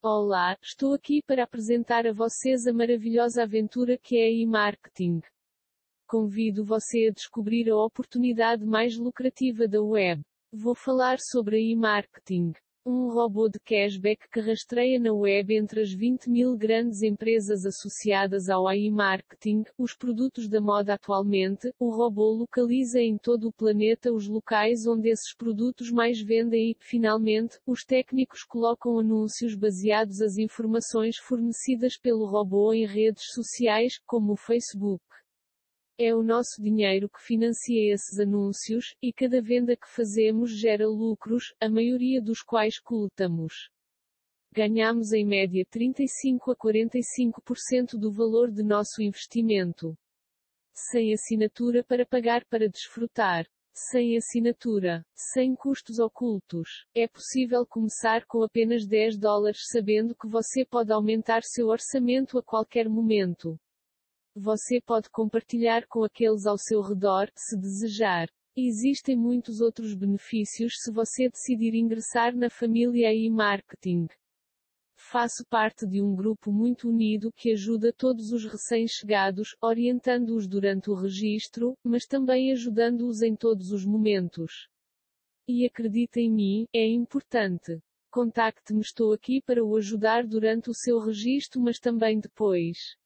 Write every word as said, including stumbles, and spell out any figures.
Olá, estou aqui para apresentar a vocês a maravilhosa aventura que é e-marketing. Convido você a descobrir a oportunidade mais lucrativa da web. Vou falar sobre e-marketing. Um robô de cashback que rastreia na web entre as vinte mil grandes empresas associadas ao e-marketing, os produtos da moda atualmente. O robô localiza em todo o planeta os locais onde esses produtos mais vendem e, finalmente, os técnicos colocam anúncios baseados nas informações fornecidas pelo robô em redes sociais, como o Facebook. É o nosso dinheiro que financia esses anúncios, e cada venda que fazemos gera lucros, a maioria dos quais coletamos. Ganhamos em média trinta e cinco a quarenta e cinco por cento do valor de nosso investimento. Sem assinatura para pagar para desfrutar. Sem assinatura. Sem custos ocultos. É possível começar com apenas dez dólares sabendo que você pode aumentar seu orçamento a qualquer momento. Você pode compartilhar com aqueles ao seu redor, se desejar. Existem muitos outros benefícios se você decidir ingressar na família e-marketing. Faço parte de um grupo muito unido que ajuda todos os recém-chegados, orientando-os durante o registro, mas também ajudando-os em todos os momentos. E acredite em mim, é importante. Contacte-me, estou aqui para o ajudar durante o seu registro, mas também depois.